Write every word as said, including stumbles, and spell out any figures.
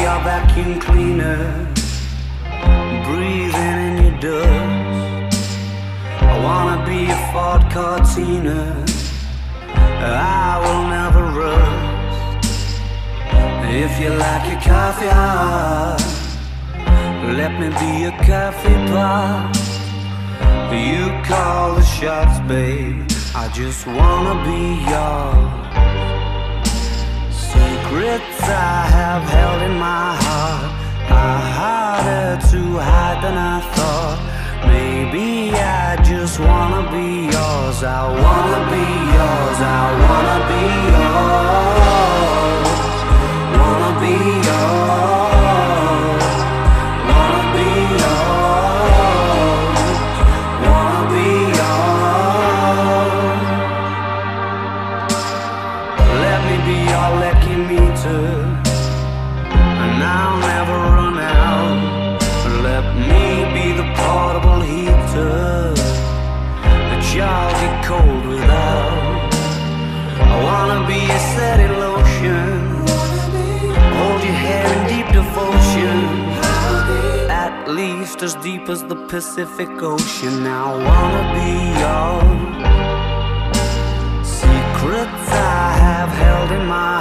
your vacuum cleaner, breathing in your dust. I wanna be a Ford Cortina, I will never rust. If you like your coffee hot, let me be a coffee pot. You call the shots, babe, I just wanna be yours. Secrets I have held in my heart are harder to hide than I thought. Maybe I just wanna be yours. I wanna be yours. I wanna be yours. Wanna be yours. Wanna be yours. Wanna be yours. Let me be your lucky meter, and I'll never run out. Let me be the portable heater that y'all get cold without. I wanna be a steady lotion, hold your hand in deep devotion, at least as deep as the Pacific Ocean. I wanna be yours. Secrets I have held in my